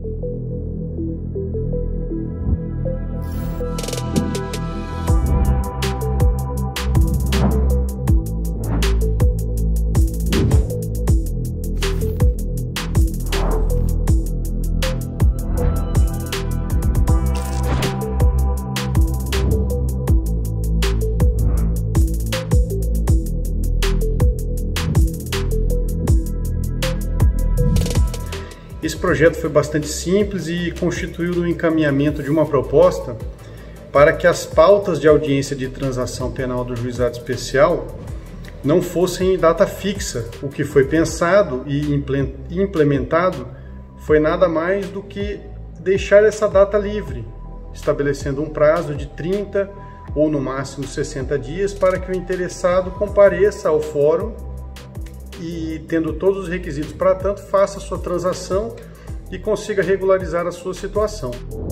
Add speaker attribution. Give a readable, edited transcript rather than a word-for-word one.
Speaker 1: Esse projeto foi bastante simples e constituiu o encaminhamento de uma proposta para que as pautas de audiência de transação penal do Juizado Especial não fossem em data fixa. O que foi pensado e implementado foi nada mais do que deixar essa data livre, estabelecendo um prazo de 30 ou no máximo 60 dias para que o interessado compareça ao fórum e, tendo todos os requisitos para tanto, faça a sua transação e consiga regularizar a sua situação.